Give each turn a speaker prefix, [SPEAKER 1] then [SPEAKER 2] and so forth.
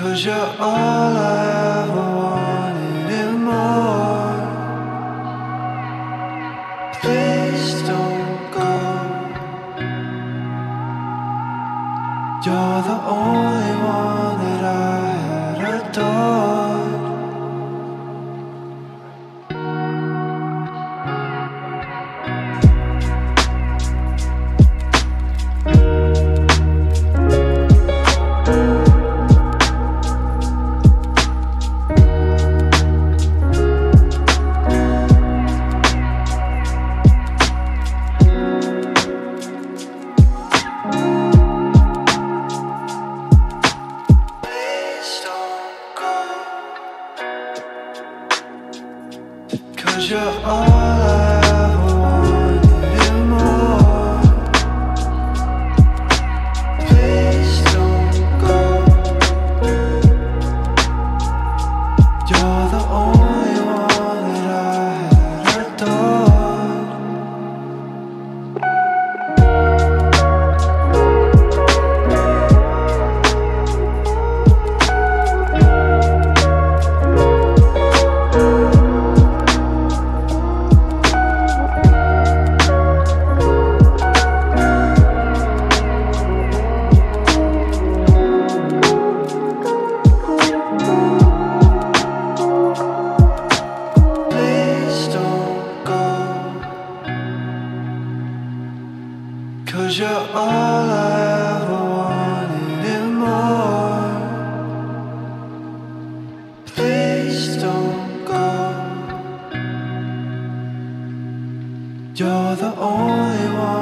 [SPEAKER 1] 'Cause you're all I ever wanted and more. Please don't go. You're the only one that I had adored. Cause you're all I ever wanted and more. Please don't go. You're the only one that I had adored. Cause you're all I ever wanted and more. Please don't go. You're the only one